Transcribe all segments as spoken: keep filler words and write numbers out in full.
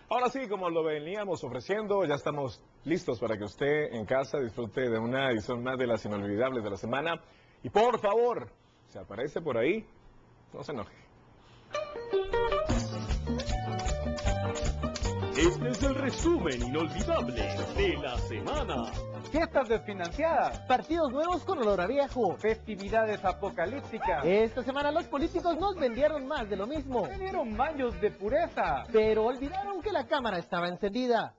Ahora sí, como lo veníamos ofreciendo, ya estamos listos para que usted en casa disfrute de una edición más de las inolvidables de la semana. Y por favor, si aparece por ahí, no se enoje. Este es el resumen inolvidable de la semana. Fiestas desfinanciadas, partidos nuevos con olor a viejo, festividades apocalípticas. Esta semana los políticos nos vendieron más de lo mismo. Vendieron baños de pureza, pero olvidaron que la cámara estaba encendida.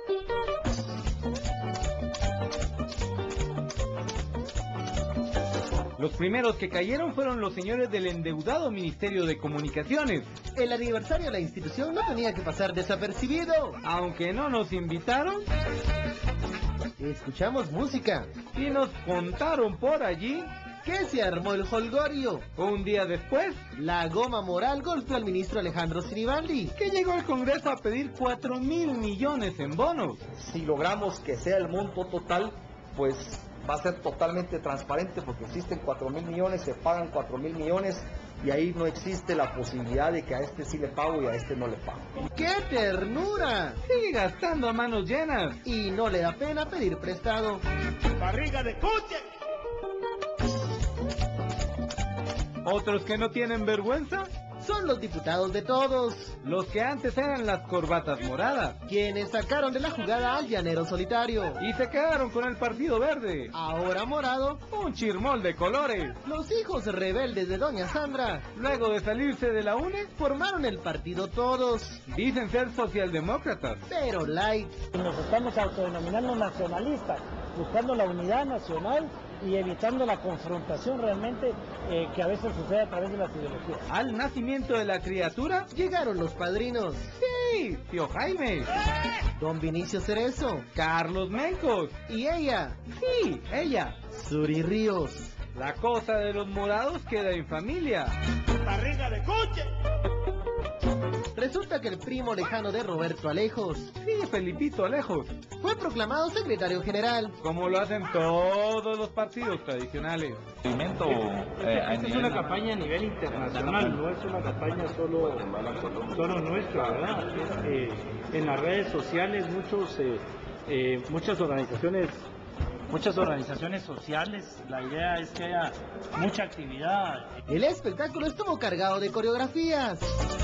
Los primeros que cayeron fueron los señores del endeudado Ministerio de Comunicaciones. El aniversario de la institución no tenía que pasar desapercibido. Aunque no nos invitaron, escuchamos música y nos contaron por allí que se armó el jolgorio. Un día después, la goma moral golpeó al ministro Alejandro Sinibaldi, que llegó al Congreso a pedir cuatro mil millones en bonos. Si logramos que sea el monto total, pues va a ser totalmente transparente porque existen cuatro mil millones, se pagan cuatro mil millones y ahí no existe la posibilidad de que a este sí le pago y a este no le pago. ¡Qué ternura! Sigue gastando a manos llenas y no le da pena pedir prestado. ¡Barriga de coche! Otros que no tienen vergüenza son los diputados de todos, los que antes eran las corbatas moradas, quienes sacaron de la jugada al llanero solitario y se quedaron con el Partido Verde, ahora morado, un chirmol de colores. Los hijos rebeldes de doña Sandra, luego de salirse de la U N E, formaron el Partido Todos. Dicen ser socialdemócratas, pero light. Nos estamos autodenominando nacionalistas, buscando la unidad nacional y evitando la confrontación realmente eh, que a veces sucede a través de las ideologías. Al nacimiento de la criatura llegaron los padrinos. Sí, tío Jaime, don Vinicio Cerezo, Carlos Mencos y ella, sí, ella, Suri Ríos. La cosa de los morados queda en familia. ¡Barriga de coche! Resulta que el primo lejano de Roberto Alejos, sí, Felipito Alejos, fue proclamado secretario general, como lo hacen todos los partidos tradicionales. Movimiento, eh, Esta es una campaña a nivel internacional, no es una campaña solo, solo nuestra, ¿verdad? Es, eh, en las redes sociales muchos, eh, eh, muchas organizaciones Muchas organizaciones sociales, la idea es que haya mucha actividad. El espectáculo estuvo cargado de coreografías.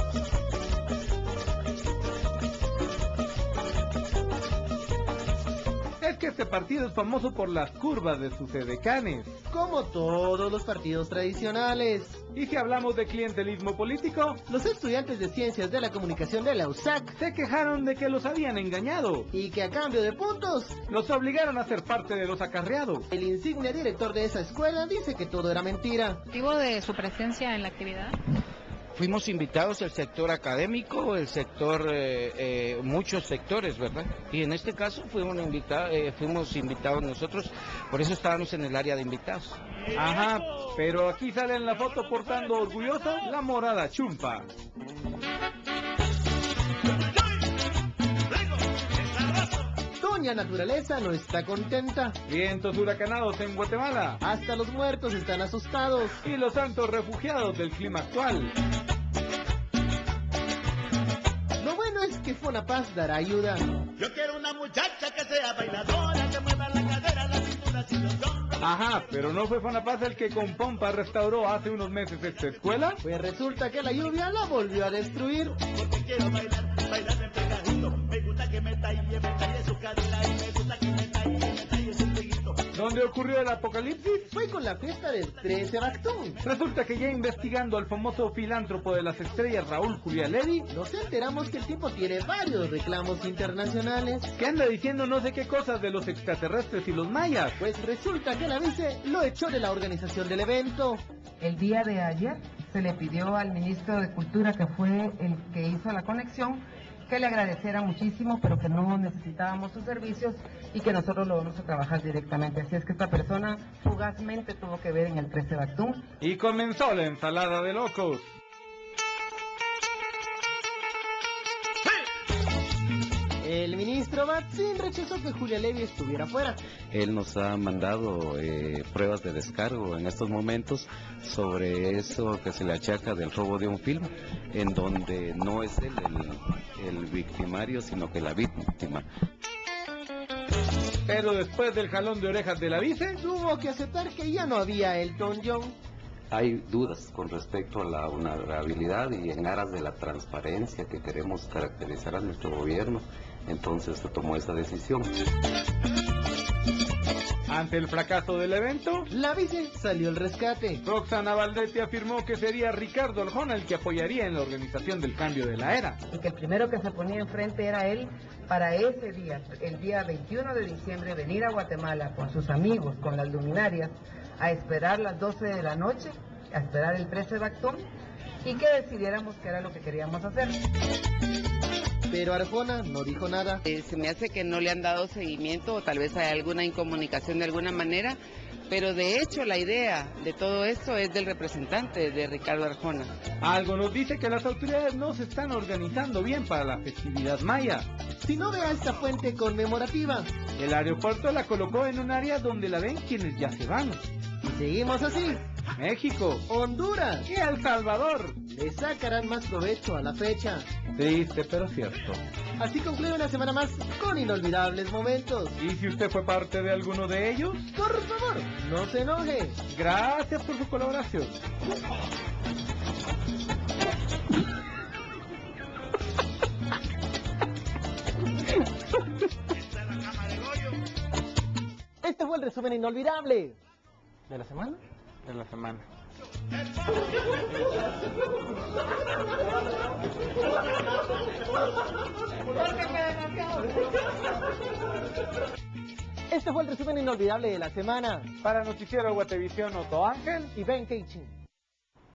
Es que este partido es famoso por las curvas de sus edecanes, como todos los partidos tradicionales. Y si hablamos de clientelismo político, los estudiantes de Ciencias de la Comunicación de la U S A C se quejaron de que los habían engañado y que a cambio de puntos los obligaron a ser parte de los acarreados. El insigne director de esa escuela dice que todo era mentira. ¿Motivo de su presencia en la actividad? Fuimos invitados el sector académico, el sector, eh, eh, muchos sectores, ¿verdad? Y en este caso fuimos, invita eh, fuimos invitados nosotros, por eso estábamos en el área de invitados. Ajá, pero aquí sale en la foto portando orgullosa la morada chumpa. Doña Naturaleza no está contenta. Vientos huracanados en Guatemala. Hasta los muertos están asustados. Y los santos refugiados del clima actual. Lo bueno es que Fonapaz dará ayuda. Yo quiero una muchacha que sea bailadora, que mueva la cadera, la cintura sin los hombros. Ajá, pero ¿no fue Fonapaz el que con pompa restauró hace unos meses esta escuela? Pues resulta que la lluvia la volvió a destruir. Porque quiero bailar, bailar en pegadito. Me gusta que me talle, me talle su cadera y me gusta que me talle, me talle su peguito. ¿Dónde ocurrió el apocalipsis? Fue con la fiesta del trece Bactún. Resulta que ya investigando al famoso filántropo de las estrellas Raúl Julián Levy, nos enteramos que el tipo tiene varios reclamos internacionales. Que anda diciendo no sé qué cosas de los extraterrestres y los mayas. Pues resulta que la vice lo echó de la organización del evento. El día de ayer se le pidió al ministro de Cultura, que fue el que hizo la conexión, que le agradeciera muchísimo, pero que no necesitábamos sus servicios y que nosotros lo vamos a trabajar directamente. Así es que esta persona fugazmente tuvo que ver en el trece Bactún. Y comenzó la ensalada de locos. El ministro Matzin rechazó que Julia Levy estuviera fuera. Él nos ha mandado eh, pruebas de descargo en estos momentos sobre eso que se le achaca del robo de un film, en donde no es él el, el victimario, sino que la víctima. Pero después del jalón de orejas de la vice, tuvo que aceptar que ya no había Elton John. Hay dudas con respecto a la vulnerabilidad y en aras de la transparencia que queremos caracterizar a nuestro gobierno, entonces se tomó esa decisión. Ante el fracaso del evento, la vice salió al rescate. Roxana Valdetti afirmó que sería Ricardo Arjona el que apoyaría en la organización del cambio de la era. Y que el primero que se ponía enfrente era él para ese día, el día veintiuno de diciembre, venir a Guatemala con sus amigos, con las luminarias, a esperar las doce de la noche, a esperar el trece de Bactún, y que decidiéramos qué era lo que queríamos hacer. Pero Arjona no dijo nada. Eh, se me hace que no le han dado seguimiento o tal vez hay alguna incomunicación de alguna manera, pero de hecho la idea de todo esto es del representante de Ricardo Arjona. Algo nos dice que las autoridades no se están organizando bien para la festividad maya. Si no vea esta fuente conmemorativa, el aeropuerto la colocó en un área donde la ven quienes ya se van. Y seguimos así. México, Honduras y El Salvador le sacarán más provecho a la fecha. Triste, pero cierto. Así concluye una semana más con inolvidables momentos. ¿Y si usted fue parte de alguno de ellos? Por favor, no se enoje. Gracias por su colaboración. Este fue el resumen inolvidable de la semana. De la semana. Este fue el resumen inolvidable de la semana. Para Noticiero Guatevisión, Otto Ángel y Ben Keichin.